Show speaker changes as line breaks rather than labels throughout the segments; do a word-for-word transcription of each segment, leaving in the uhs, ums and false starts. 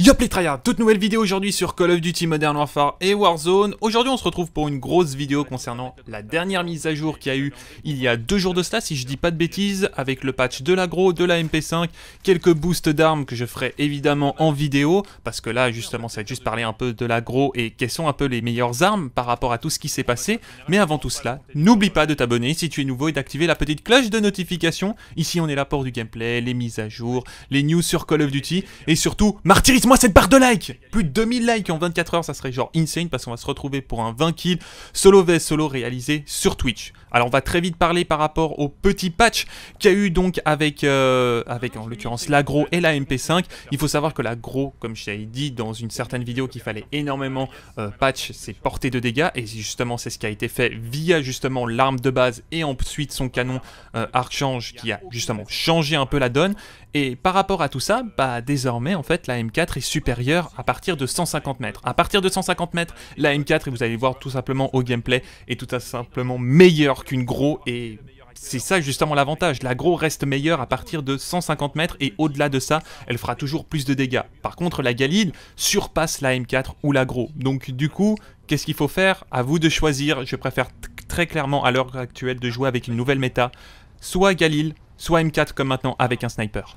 Yop les tryhards, toute nouvelle vidéo aujourd'hui sur Call of Duty Modern Warfare et Warzone. Aujourd'hui on se retrouve pour une grosse vidéo concernant la dernière mise à jour qu'il y a eu il y a deux jours de cela, si je dis pas de bêtises, avec le patch de l'agro, de la M P cinq, quelques boosts d'armes que je ferai évidemment en vidéo, parce que là justement ça va être juste parler un peu de l'agro et quelles sont un peu les meilleures armes par rapport à tout ce qui s'est passé. Mais avant tout cela, n'oublie pas de t'abonner si tu es nouveau et d'activer la petite cloche de notification. Ici on est là pour du gameplay, les mises à jour, les news sur Call of Duty et surtout martyrise moi cette barre de like. Plus de deux mille likes en vingt-quatre heures, ça serait genre insane parce qu'on va se retrouver pour un vingt kills solo vs solo réalisé sur Twitch. Alors on va très vite parler par rapport au petit patch qu'il y a eu donc avec, euh, avec en l'occurrence l'agro et la M P cinq. Il faut savoir que l'agro, comme je t'avais dit dans une certaine vidéo qu'il fallait énormément euh, patch ses portées de dégâts, et justement c'est ce qui a été fait via justement l'arme de base et ensuite son canon euh, Archange qui a justement changé un peu la donne. Et par rapport à tout ça, bah désormais en fait la M quatre est supérieure à partir de cent cinquante mètres. À partir de cent cinquante mètres, la M quatre, et vous allez voir tout simplement au gameplay, est tout à simplement meilleure qu'une gros, et c'est ça justement l'avantage. La gros reste meilleure à partir de cent cinquante mètres et au-delà de ça, elle fera toujours plus de dégâts. Par contre la Galil surpasse la M quatre ou la gros. Donc du coup, qu'est-ce qu'il faut faire? À vous de choisir. Je préfère très clairement à l'heure actuelle de jouer avec une nouvelle méta, soit Galil, soit M quatre comme maintenant avec un sniper.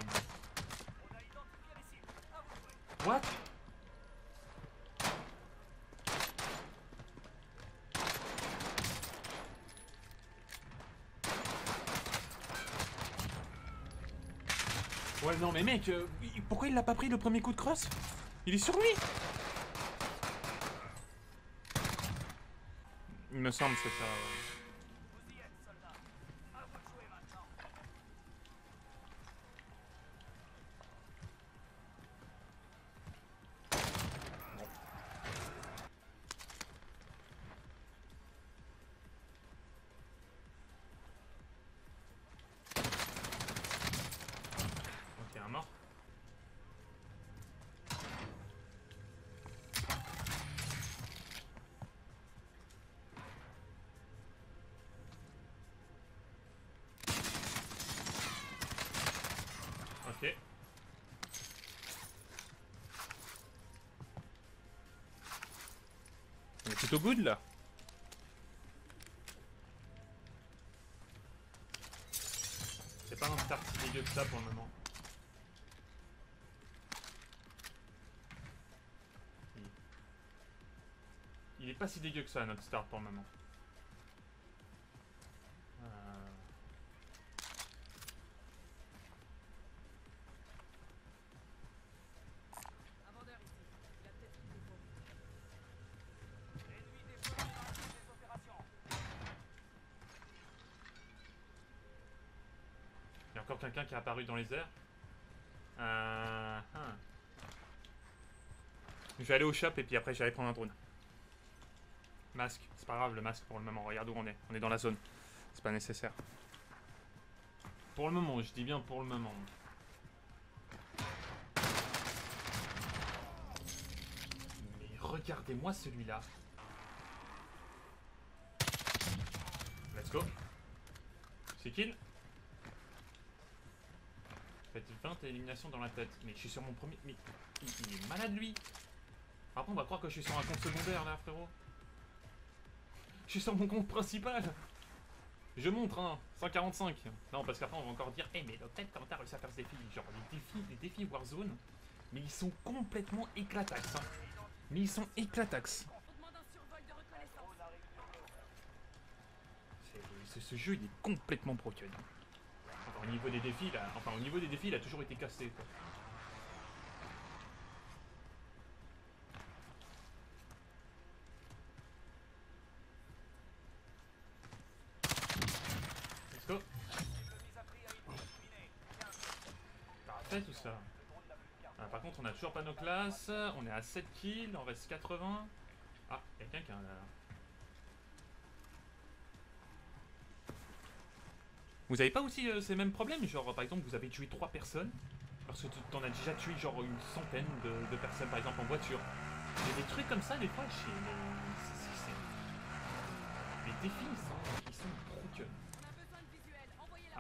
What? Ouais non mais mec, euh, pourquoi il l'a pas pris le premier coup de crosse? Il est sur lui. Il me semble c'est ça. Ok, un mort. Ok. On est plutôt good là. C'est pas un start si dégueu que ça pour le moment. Il... Il est pas si dégueu que ça notre start pour le moment. Euh... Il y a encore quelqu'un qui est apparu dans les airs. Euh... Hein. Je vais aller au shop et puis après je vais aller prendre un drone. Masque, c'est pas grave le masque pour le moment, regarde où on est, on est dans la zone. C'est pas nécessaire. Pour le moment, je dis bien pour le moment. Mais regardez-moi celui-là. Let's go. C'est kill. Faites vingt éliminations dans la tête. Mais je suis sur mon premier... Mais il, il est malade lui. Après on va croire que je suis sur un compte secondaire là frérot. Je suis sur mon compte principal. Je montre hein, cent quarante-cinq. Non parce qu'après on va encore dire, eh hey, mais peut-être comment t'as réussi à faire ce défi. Genre les défis, les défis Warzone. Mais ils sont complètement éclatax hein. Mais ils sont éclatax. Ce, ce jeu il est complètement broken. Enfin, au niveau des défis là, enfin au niveau des défis il a toujours été cassé quoi. Let's go. Parfait tout ça. Ah, par contre on a toujours pas nos classes, on est à sept kills, on reste quatre-vingts. Ah, il y a quelqu'un là. Vous avez pas aussi euh, ces mêmes problèmes? Genre par exemple vous avez tué trois personnes parce que t'en as déjà tué genre une centaine de, de personnes par exemple en voiture. Il y a des trucs comme ça des fois chez les... Les défis ils sont, ils sont broken. Ah.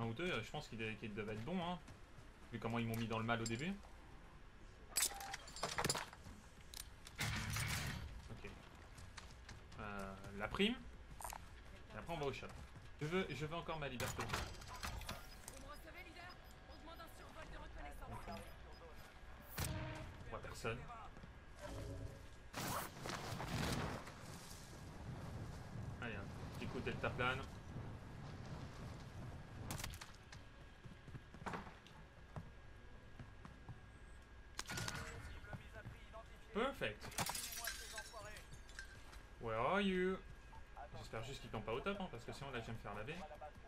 Un ou deux, je pense qu'ils devaient, qu'ils devaient être bons, hein. Vu comment ils m'ont mis dans le mal au début. Ok. Euh, la prime. Et après on va au shop. Je veux, je veux encore ma liberté.
Vous me recevez, leader? On demande un survol de reconnaissance.
On voit personne. Allez, un petit coup de deltaplane. Perfect. Where are you? J'espère juste qu'ils tombent pas au top, hein, parce que sinon là je vais me faire laver.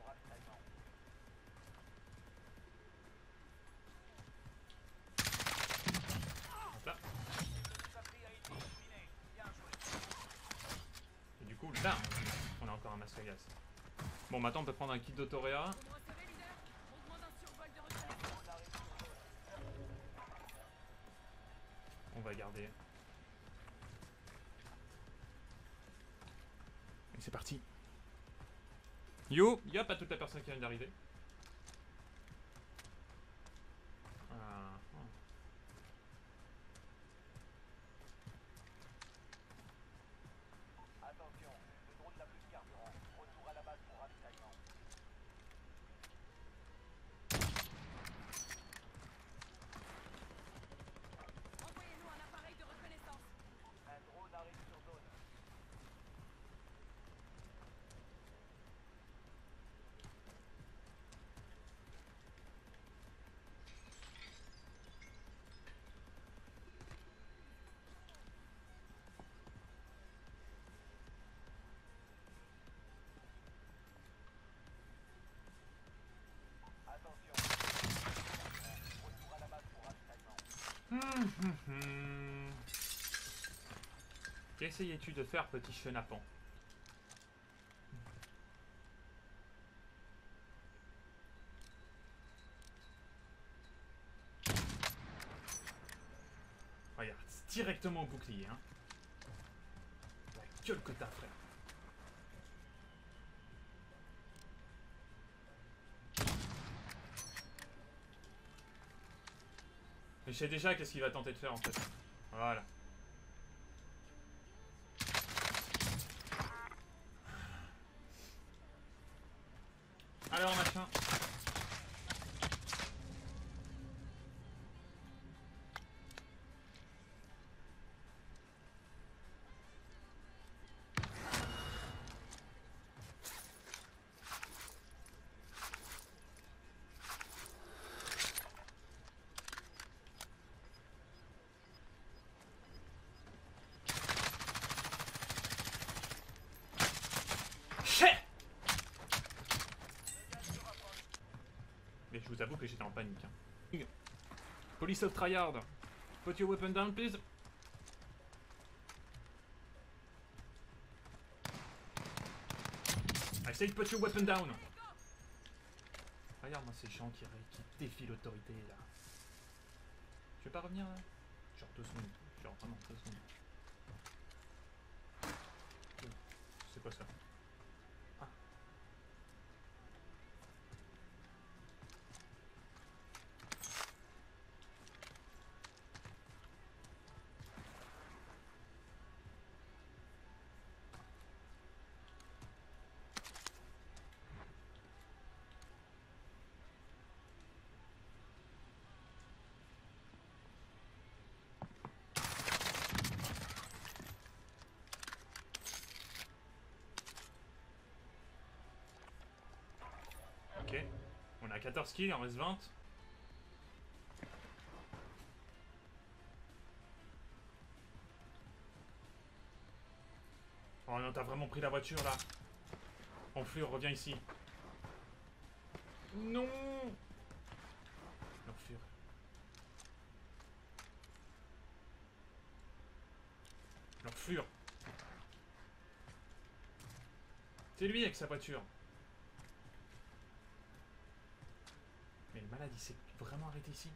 Hop là. Et du coup là, on a encore un masque à gaz. Bon, maintenant on peut prendre un kit d'Autoréa.
Vous me recevez, leader? On demande un survol de reconnaissance.
On va garder. Et c'est parti. Yo, y'a pas toute la personne qui vient d'arriver. Ah, ah.
Attention, le drone n'a plus de carburant. Retour à la base pour ravitaillement.
Envoyez-nous un appareil de reconnaissance.
Un drone arrive sur zone. Attention. Retour à la base pour ravitaillement.
Hum, hum, hum. Qu'essayais-tu de faire, petit chenapan? Regarde, c'est directement au bouclier, hein. La gueule que t'as, frère. Mais je sais déjà qu'est-ce qu'il va tenter de faire, en fait. Voilà. Alors, machin. Mais je vous avoue que j'étais en panique. Hein. Police of Tryhard. Put your weapon down, please. I said put your weapon down. Regarde-moi ces gens qui, qui défient l'autorité, là. Je vais pas revenir, là. Genre deux secondes. Genre vraiment deux secondes. C'est quoi ça? Ah. Ok. On a quatorze kills, il en reste vingt. Oh non, t'as vraiment pris la voiture là. Enflure, reviens ici. Non. L'enflure. L'enflure. C'est lui avec sa voiture. Mais le malade, il s'est vraiment arrêté ici.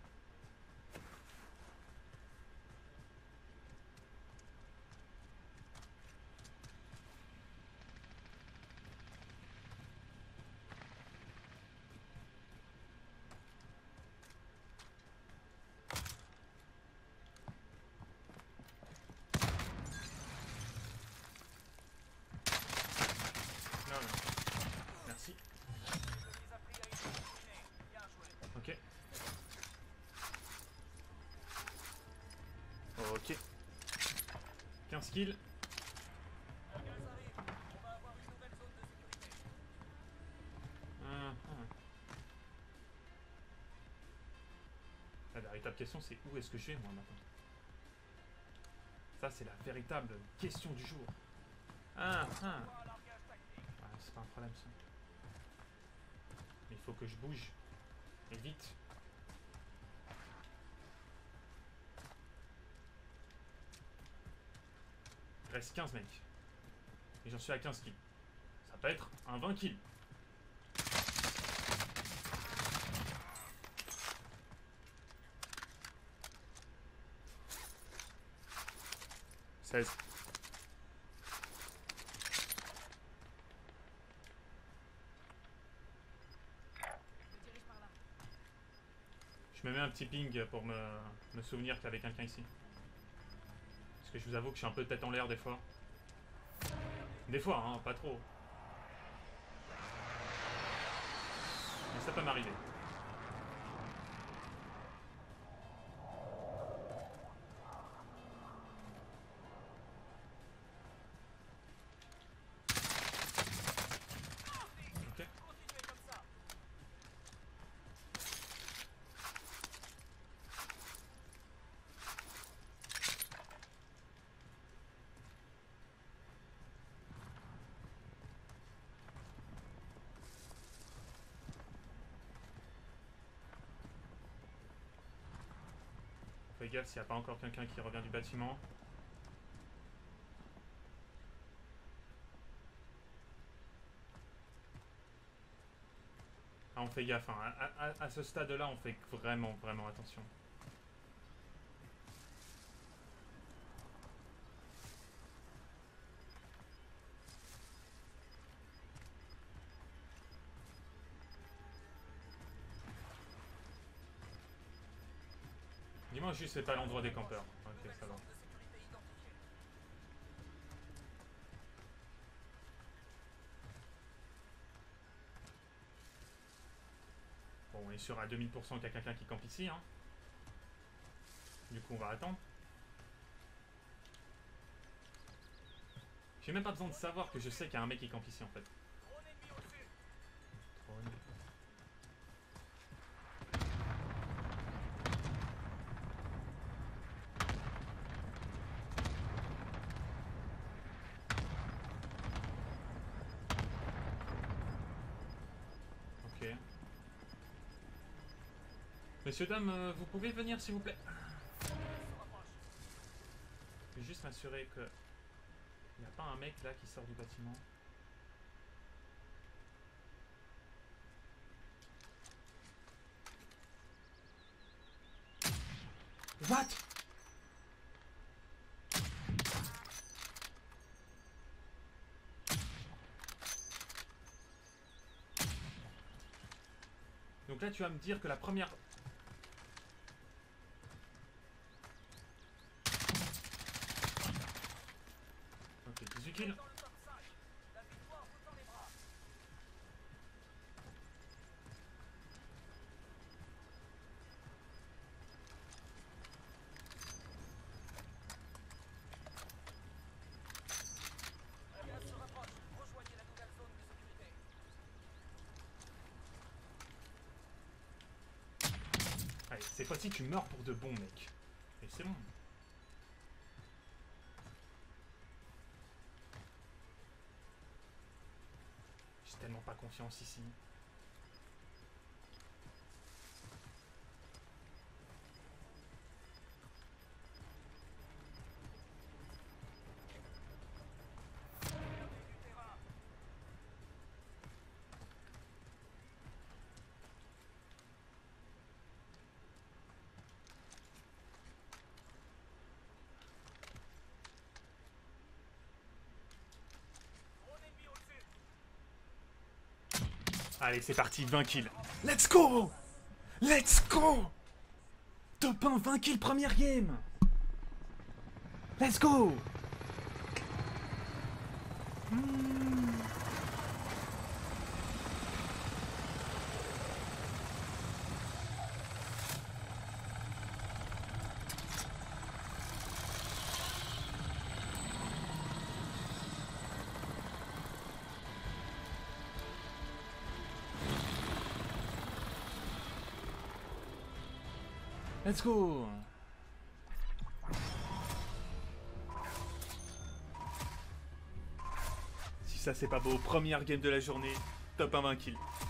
quinze kills.
Le gaz arrive. On va avoir une nouvelle zone de sécurité.
Ah, ah. La véritable question, c'est où est-ce que je vais, moi, maintenant? Ça, c'est la véritable question du jour. Ah, ah.
Pas à largage tactique.
Ouais, c'est pas un problème, ça. Mais il faut que je bouge. Et vite. Il reste quinze mecs. Et j'en suis à quinze kills. Ça peut être un vingt kills. seize.
Je dirige par là.
Je me mets un petit ping pour me, me souvenir qu'il y avait quelqu'un ici. Parce que je vous avoue que je suis un peu tête en l'air des fois. Des fois, hein, pas trop. Mais ça peut m'arriver. Ok.
Continuez comme ça.
Fais gaffe s'il n'y a pas encore quelqu'un qui revient du bâtiment. Ah, on fait gaffe, hein. à, à- à ce stade-là, on fait vraiment, vraiment attention. Dis-moi juste, c'est pas l'endroit des campeurs. Ok, ça va.
De sécurité identifiée.
Bon, on est sûr à deux mille pour cent qu'il y a quelqu'un qui campe ici, hein. Du coup, on va attendre. J'ai même pas besoin de savoir que je sais qu'il y a un mec qui campe ici, en fait.
Drone ennemi au-dessus.
Drone. Ok. Messieurs, dames, euh, vous pouvez venir, s'il vous plaît?
Se rapproche.
Je vais juste m'assurer que... Il n'y a pas un mec, là, qui sort du bâtiment. What? Donc là, tu vas me dire que la première... Ok, dix-huit kills.
Dans le top cinq. La victoire vous tend les bras. Le gaz se rapproche. Rejoignez la nouvelle zone de sécurité.
Allez, cette fois-ci, tu meurs pour de bon, mec. Et c'est bon. J'ai tellement pas confiance ici.
Du terrain. Drone ennemi au-dessus.
Allez, c'est parti, vingt kills. Let's go! Let's go! Top un, vingt kills, première game! Let's go! Hmm. Let's go. Si ça c'est pas beau, première game de la journée, top un vingt kills.